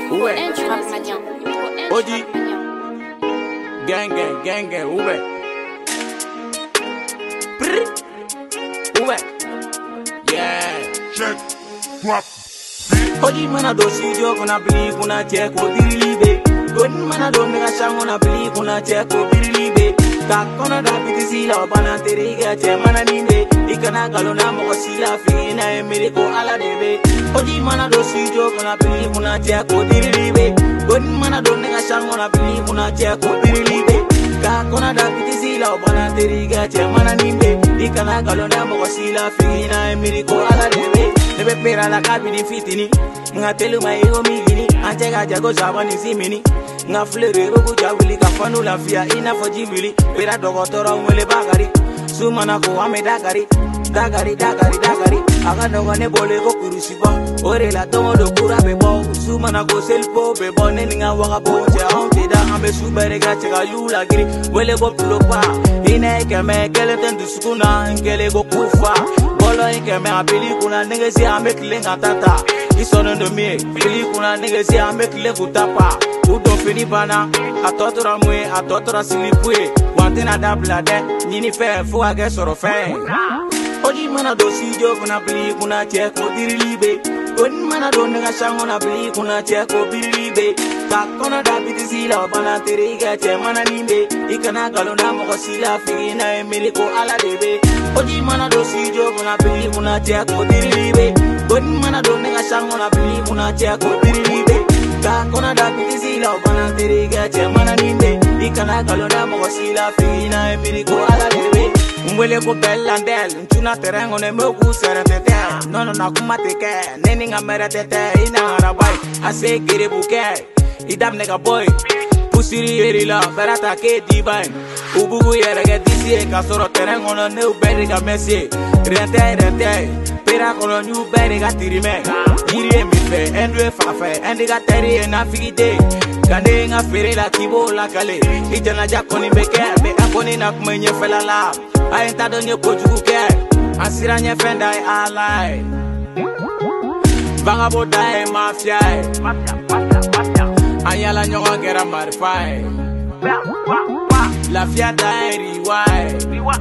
Ouais. Odi. Gang, gang, gang, gang. Ouais. Ouais. Yeah. Check. Drop. Odi mana do studio kuna bili kuna check o dirilibe. Odi mana do nega shang kuna bili kuna check o dirilibe. Ka kona da bitisi la bana teriga che mana ninde. Ikana galona mo sila fina emiri ko ala debe. Odi mana do studio kuna bili kuna check o dirilibe. Odi mana do nega shang kuna bili kuna check o dirilibe. Ka kona da bitisi la bana teriga che mana ninde. Ikana galona mo sila fina emiri ko ala debe. Nebe pera la kabini fitini. Nga telu ma ego migini. Anche ga jago zabani simini. Nga flere rogu jawili ka fanu la fia ina fo jibili. Pera dogotoro mwele bagari. Sumana ko ame dagari. Dagari. Aga dogo ne bole ko kurusiba. Ore la tomo do kura bebo. Sumana ko selpo bebo. Neni nga waka bonche aunte da. Ambe subere ga chega yula giri. Wele go pulopa. Ine keme kele ten dusukuna. Nkele go kufa. Bolo ikeme abili kuna nege si ame kile ngatata. Isono ndo mie. Bili kuna nege si ame kile kutapa. Udo fini bana. Atotora mwe. Atotora silipwe. Wantena dabla de. Nini fe. Fuwa ge soro fe. Odi mana do studio kuna bili kuna check o dirilibe. Odi mana do nega shang kuna bili kuna check o dirilibe. Ka kona da bitisi la bana teriga che mana ninde. Ikana galona mo sila fina emiri ko ala debe. Odi mana do studio kuna bili kuna check o dirilibe. Odi mana do nega shang kuna bili kuna check o dirilibe. Ka kona da bitisi la bana teriga che mana ninde. Ikana galona mo sila fina emiri ko ala debe. Mwele ko bellandel, ntuna terengo ne mogu serentete. Nono na kumateke, neni nga meretete. Ina arabai, ase gere buke. Idam nega boy, pusiri erila, berata ke divine. Ubugu yerege disi, kasoro terengo no ne uberi ga mesi. Rente, pera kono ni uberi ga tirime. Yiri emife, endwe fafe, endiga teri enafigide. Kande nga fere la kibo la kale. Itena jakoni beke, be akoni na kumenye fela la. I ain't done your kojuku care. I sit on your friend I lie. Bangabo die mafia. Ayala nyonga gera marify. La fia die riwai.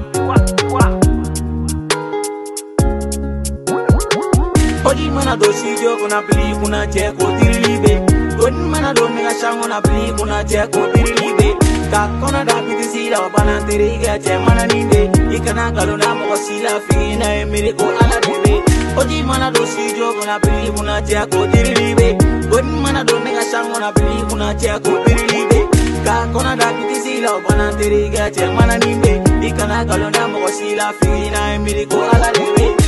Odi mana do studio kuna bili kuna check o dirilibe. Odi mana do nega shang kuna bili kuna check o dirilibe. Ka kona da bitisi la bana teriga che mana ninde. Ikana galona mo sila fina emiri ko ala debe. Odi mana do studio kuna bili kuna check o dirilibe. Odi mana do nega shang kuna bili kuna check o dirilibe. Ka kona da bitisi la bana teriga che mana ninde. Ikana galona mo sila fina emiri ko ala debe.